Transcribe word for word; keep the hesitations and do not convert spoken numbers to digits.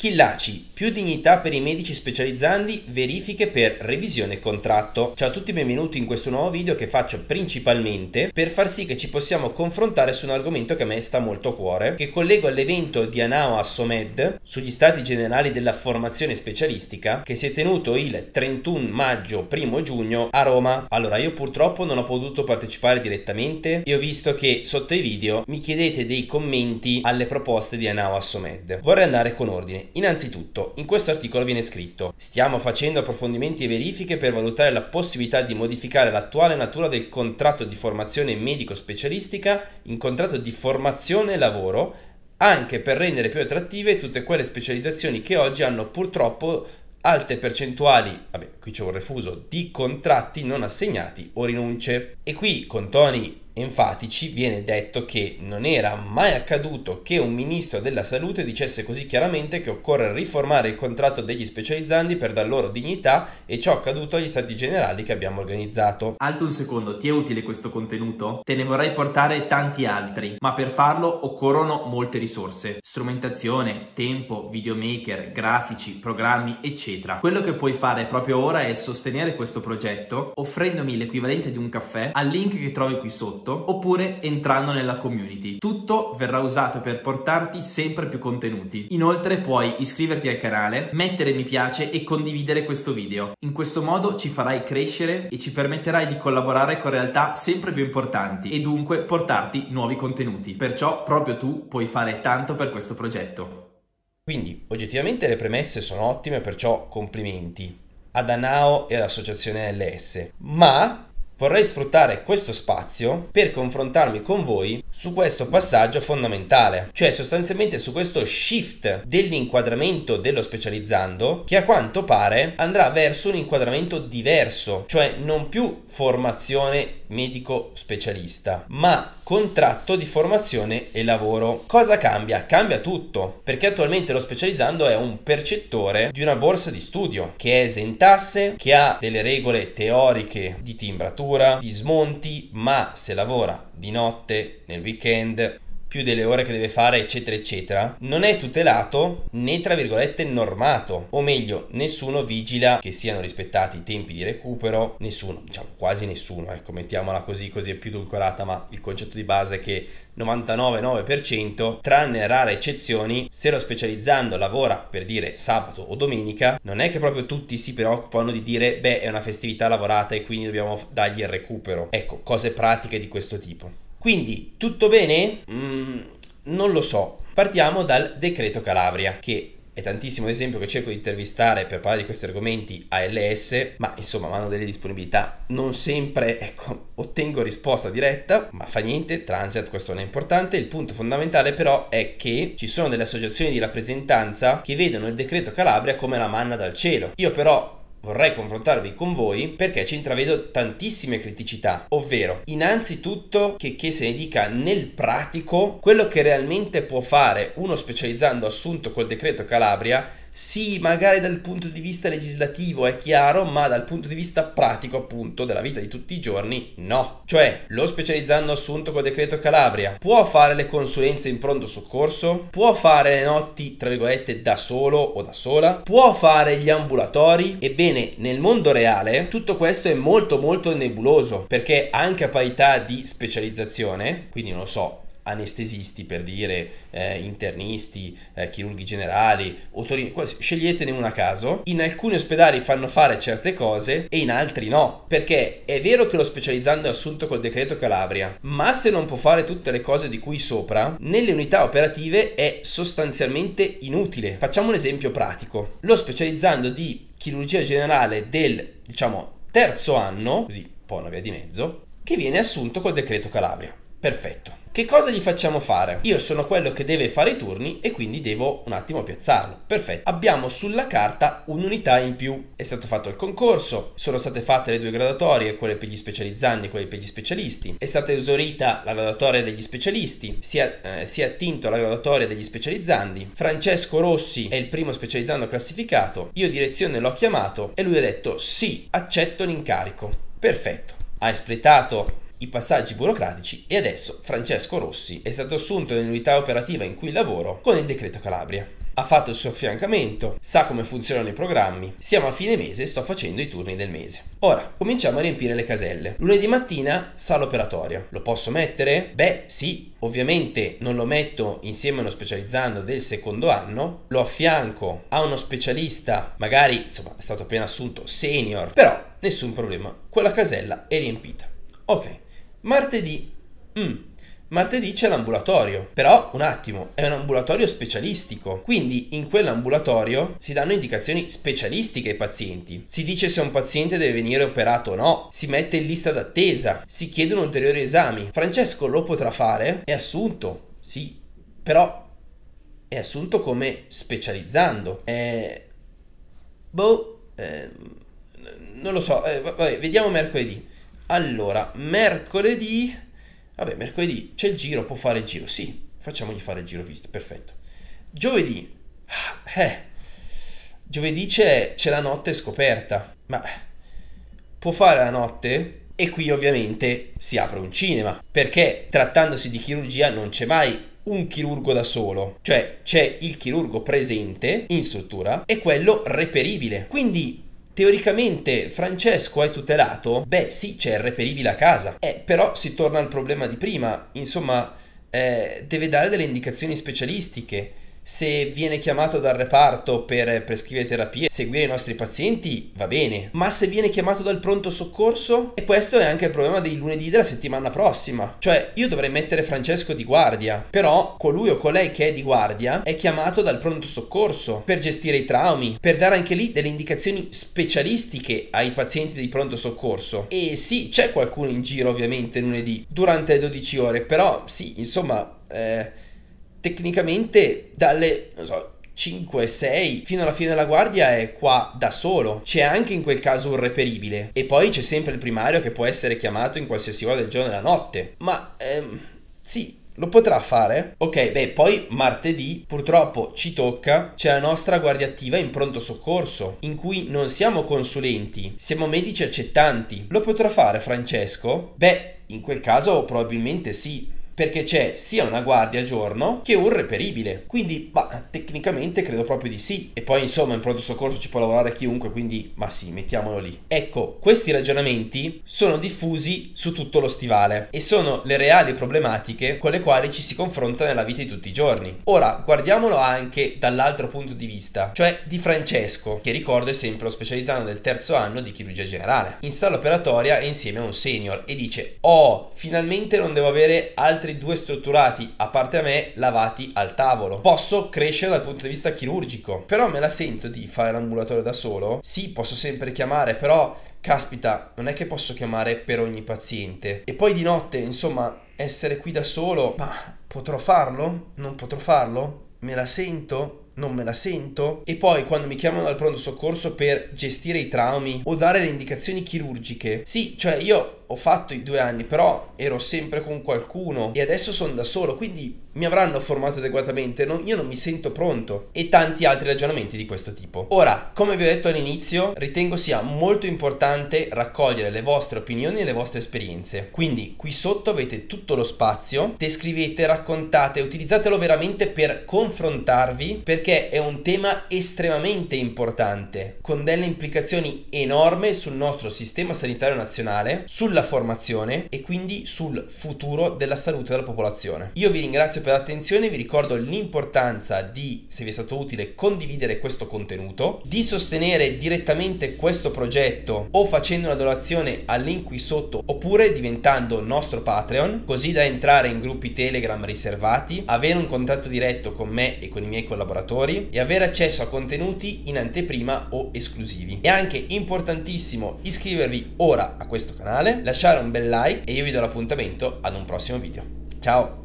Schillaci, più dignità per i medici specializzandi, verifiche per revisione contratto. Ciao a tutti, benvenuti in questo nuovo video che faccio principalmente per far sì che ci possiamo confrontare su un argomento che a me sta molto a cuore, che collego all'evento di Anao Assomed sugli stati generali della formazione specialistica che si è tenuto il trentuno maggio primo giugno a Roma. Allora, io purtroppo non ho potuto partecipare direttamente e ho visto che sotto i video mi chiedete dei commenti alle proposte di Anao Assomed. Vorrei andare con ordine. Innanzitutto, in questo articolo viene scritto: stiamo facendo approfondimenti e verifiche per valutare la possibilità di modificare l'attuale natura del contratto di formazione medico-specialistica in contratto di formazione e lavoro, anche per rendere più attrattive tutte quelle specializzazioni che oggi hanno purtroppo alte percentuali, vabbè, qui c'è un refuso, di contratti non assegnati o rinunce. E qui, con toni enfatici, viene detto che non era mai accaduto che un ministro della salute dicesse così chiaramente che occorre riformare il contratto degli specializzandi per dar loro dignità, e ciò è accaduto agli stati generali che abbiamo organizzato. Alto un secondo, ti è utile questo contenuto? Te ne vorrei portare tanti altri, ma per farlo occorrono molte risorse: strumentazione, tempo, videomaker, grafici, programmi, eccetera. Quello che puoi fare proprio ora è sostenere questo progetto offrendomi l'equivalente di un caffè al link che trovi qui sotto, oppure entrando nella community. Tutto verrà usato per portarti sempre più contenuti. Inoltre puoi iscriverti al canale, mettere mi piace e condividere questo video. In questo modo ci farai crescere e ci permetterai di collaborare con realtà sempre più importanti e dunque portarti nuovi contenuti. Perciò proprio tu puoi fare tanto per questo progetto. Quindi oggettivamente le premesse sono ottime, perciò complimenti ad Anao e all'associazione A L S, ma vorrei sfruttare questo spazio per confrontarmi con voi su questo passaggio fondamentale, cioè sostanzialmente su questo shift dell'inquadramento dello specializzando, che a quanto pare andrà verso un inquadramento diverso, cioè non più formazione medico specialista, ma contratto di formazione e lavoro. Cosa cambia? Cambia tutto, perché attualmente lo specializzando è un percettore di una borsa di studio che è esentasse, che ha delle regole teoriche di timbratura, di smonti, ma se lavora di notte, nel weekend, più delle ore che deve fare, eccetera eccetera, non è tutelato né tra virgolette normato, o meglio, nessuno vigila che siano rispettati i tempi di recupero, nessuno, diciamo quasi nessuno, ecco, mettiamola così, così è più edulcorata, ma il concetto di base è che novantanove virgola nove per cento, tranne rare eccezioni, se lo specializzando lavora per dire sabato o domenica, non è che proprio tutti si preoccupano di dire beh, è una festività lavorata e quindi dobbiamo dargli il recupero. Ecco, cose pratiche di questo tipo. Quindi, tutto bene? Mm, non lo so. Partiamo dal decreto Calabria, che è tantissimo l'esempio che cerco di intervistare per parlare di questi argomenti A L S, ma insomma hanno delle disponibilità. Non sempre, ecco, ottengo risposta diretta, ma fa niente, Transiat, questo non è importante. Il punto fondamentale però è che ci sono delle associazioni di rappresentanza che vedono il decreto Calabria come la manna dal cielo. Io però vorrei confrontarvi con voi perché ci intravedo tantissime criticità, ovvero innanzitutto che, che se ne dica nel pratico quello che realmente può fare uno specializzando assunto col decreto Calabria. Sì, magari dal punto di vista legislativo è chiaro, ma dal punto di vista pratico, appunto, della vita di tutti i giorni, no. Cioè, lo specializzando assunto col decreto Calabria può fare le consulenze in pronto soccorso, può fare le notti, tra virgolette, da solo o da sola, può fare gli ambulatori. Ebbene, nel mondo reale tutto questo è molto molto nebuloso, perché anche a parità di specializzazione, quindi non lo so, anestesisti per dire, eh, internisti, eh, chirurghi generali, otorini, sceglietene una a caso. In alcuni ospedali fanno fare certe cose e in altri no, perché è vero che lo specializzando è assunto col decreto Calabria, ma se non può fare tutte le cose di cui sopra, nelle unità operative è sostanzialmente inutile. Facciamo un esempio pratico: lo specializzando di chirurgia generale del, diciamo, terzo anno, così un po' una via di mezzo, che viene assunto col decreto Calabria. Perfetto. Che cosa gli facciamo fare? Io sono quello che deve fare i turni e quindi devo un attimo piazzarlo. Perfetto. Abbiamo sulla carta un'unità in più. È stato fatto il concorso, sono state fatte le due graduatorie, quelle per gli specializzandi e quelle per gli specialisti. È stata esaurita la graduatoria degli specialisti, si è, eh, si è attinto alla graduatoria degli specializzandi. Francesco Rossi è il primo specializzando classificato. Io direzione l'ho chiamato e lui ha detto sì, accetto l'incarico. Perfetto. Ha espletato i passaggi burocratici e adesso Francesco Rossi è stato assunto nell'unità operativa in cui lavoro con il decreto Calabria. ha fatto il suo affiancamento, sa come funzionano i programmi. Siamo a fine mese e sto facendo i turni del mese. Ora, cominciamo a riempire le caselle. Lunedì mattina, sala operatoria. Lo posso mettere? Beh, sì. Ovviamente non lo metto insieme a uno specializzando del secondo anno, lo affianco a uno specialista, magari, insomma, è stato appena assunto senior, però nessun problema, quella casella è riempita. Ok, martedì. Mm. Martedì c'è l'ambulatorio, però un attimo, è un ambulatorio specialistico, quindi in quell'ambulatorio si danno indicazioni specialistiche ai pazienti, si dice se un paziente deve venire operato o no, si mette in lista d'attesa, si chiedono ulteriori esami. Francesco lo potrà fare? È assunto, sì, però è assunto come specializzando. È... boh, eh, non lo so, eh, vabbè, vediamo mercoledì. Allora, mercoledì... Vabbè, mercoledì c'è il giro, può fare il giro. Sì, facciamogli fare il giro, visto, perfetto. Giovedì, eh, giovedì c'è, c'è la notte scoperta. Ma può fare la notte? E qui ovviamente si apre un cinema, perché trattandosi di chirurgia non c'è mai un chirurgo da solo. Cioè c'è il chirurgo presente in struttura e quello reperibile. Quindi... teoricamente Francesco è tutelato? Beh sì, c'è il reperibile a casa, eh, però si torna al problema di prima, insomma eh, deve dare delle indicazioni specialistiche. Se viene chiamato dal reparto per prescrivere terapie, seguire i nostri pazienti, va bene, ma se viene chiamato dal pronto soccorso? E questo è anche il problema dei lunedì della settimana prossima, cioè io dovrei mettere Francesco di guardia, però colui o colei che è di guardia è chiamato dal pronto soccorso per gestire i traumi, per dare anche lì delle indicazioni specialistiche ai pazienti di pronto soccorso. E sì, c'è qualcuno in giro ovviamente lunedì durante le dodici ore, però sì, insomma... Eh, tecnicamente dalle, non so, cinque sei fino alla fine della guardia è qua da solo. C'è anche in quel caso un reperibile. E poi c'è sempre il primario che può essere chiamato in qualsiasi ora del giorno e della notte. Ma, ehm, sì, lo potrà fare? Ok, beh, poi martedì purtroppo ci tocca, c'è la nostra guardia attiva in pronto soccorso, in cui non siamo consulenti, siamo medici accettanti. Lo potrà fare Francesco? Beh, in quel caso probabilmente sì, perché c'è sia una guardia a giorno che un reperibile, quindi ma tecnicamente credo proprio di sì. E poi insomma in pronto soccorso ci può lavorare chiunque, quindi ma sì, mettiamolo lì. Ecco, questi ragionamenti sono diffusi su tutto lo stivale e sono le reali problematiche con le quali ci si confronta nella vita di tutti i giorni. Ora guardiamolo anche dall'altro punto di vista, cioè di Francesco, che ricordo è sempre lo specializzando del terzo anno di chirurgia generale. In sala operatoria è insieme a un senior e dice: oh, finalmente non devo avere altri due strutturati a parte a me lavati al tavolo, posso crescere dal punto di vista chirurgico, però me la sento di fare l'ambulatorio da solo? Sì, posso sempre chiamare, però caspita, non è che posso chiamare per ogni paziente. E poi di notte, insomma, essere qui da solo, ma potrò farlo? Non potrò farlo? Me la sento? Non me la sento? E poi quando mi chiamano dal pronto soccorso per gestire i traumi o dare le indicazioni chirurgiche, sì, cioè io ho fatto i due anni, però ero sempre con qualcuno e adesso sono da solo, quindi mi avranno formato adeguatamente, non, io non mi sento pronto, e tanti altri ragionamenti di questo tipo. Ora, come vi ho detto all'inizio, ritengo sia molto importante raccogliere le vostre opinioni e le vostre esperienze, quindi qui sotto avete tutto lo spazio, descrivete, raccontate, utilizzatelo veramente per confrontarvi, perché è un tema estremamente importante, con delle implicazioni enormi sul nostro sistema sanitario nazionale, sulla formazione e quindi sul futuro della salute della popolazione. Io vi ringrazio per l'attenzione, vi ricordo l'importanza di, se vi è stato utile, condividere questo contenuto, di sostenere direttamente questo progetto o facendo una donazione al link qui sotto oppure diventando nostro Patreon, così da entrare in gruppi Telegram riservati, avere un contatto diretto con me e con i miei collaboratori e avere accesso a contenuti in anteprima o esclusivi. È anche importantissimo iscrivervi ora a questo canale, lasciare un bel like e io vi do l'appuntamento ad un prossimo video. Ciao!